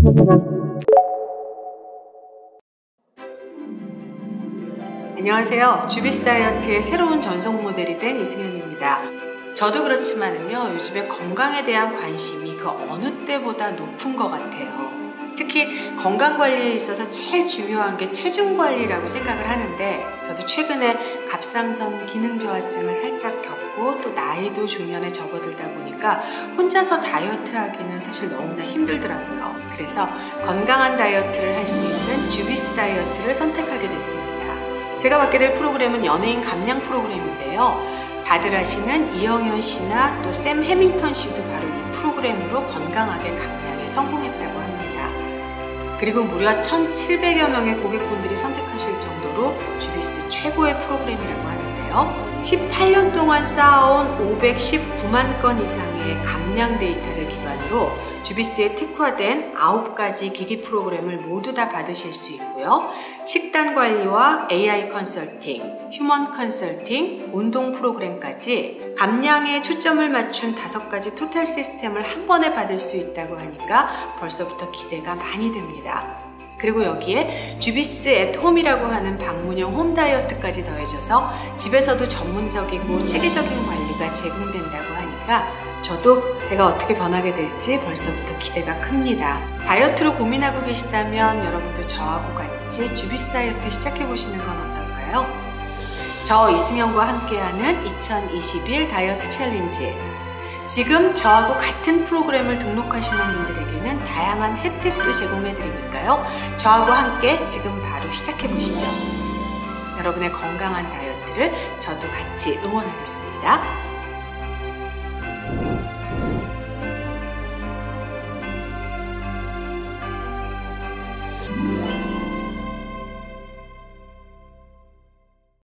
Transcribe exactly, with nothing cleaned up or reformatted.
안녕하세요. 주비스 다이어트의 새로운 전속 모델이 된 이승현입니다. 저도 그렇지만은요, 요즘에 건강에 대한 관심이 그 어느 때보다 높은 것 같아요. 특히 건강관리에 있어서 제일 중요한 게 체중관리라고 생각을 하는데, 저도 최근에 갑상선 기능저하증을 살짝 겪고 또 나이도 중년에 접어들다 보니까 혼자서 다이어트 하기는 사실 너무나 힘들더라고요. 그래서 건강한 다이어트를 할 수 있는 주비스 다이어트를 선택하게 됐습니다. 제가 맡게 될 프로그램은 연예인 감량 프로그램인데요. 다들 아시는 이영현 씨나 또 샘 해밍턴 씨도 바로 이 프로그램으로 건강하게 감량에 성공했다고 합니다. 그리고 무려 천칠백여 명의 고객분들이 선택하실 정도로 주비스 최고의 프로그램이라고 하는데요. 십팔 년 동안 쌓아온 오백십구만 건 이상의 감량 데이터를 기반으로 주비스에 특화된 아홉 가지 기기 프로그램을 모두 다 받으실 수 있고요. 식단 관리와 에이아이 컨설팅, 휴먼 컨설팅, 운동 프로그램까지 감량에 초점을 맞춘 다섯 가지 토탈 시스템을 한 번에 받을 수 있다고 하니까 벌써부터 기대가 많이 됩니다. 그리고 여기에 주비스 앳 홈이라고 하는 방문형 홈 다이어트까지 더해져서 집에서도 전문적이고 체계적인 관리가 제공된다고 하니까 저도 제가 어떻게 변하게 될지 벌써부터 기대가 큽니다. 다이어트로 고민하고 계시다면 여러분도 저하고 같이 주비스 다이어트 시작해보시는 건 어떨까요? 저 이승현과 함께하는 이천이십일 다이어트 챌린지. 지금 저하고 같은 프로그램을 등록하시는 분들에게는 다양한 혜택도 제공해드리니까요. 저하고 함께 지금 바로 시작해보시죠. 여러분의 건강한 다이어트를 저도 같이 응원하겠습니다.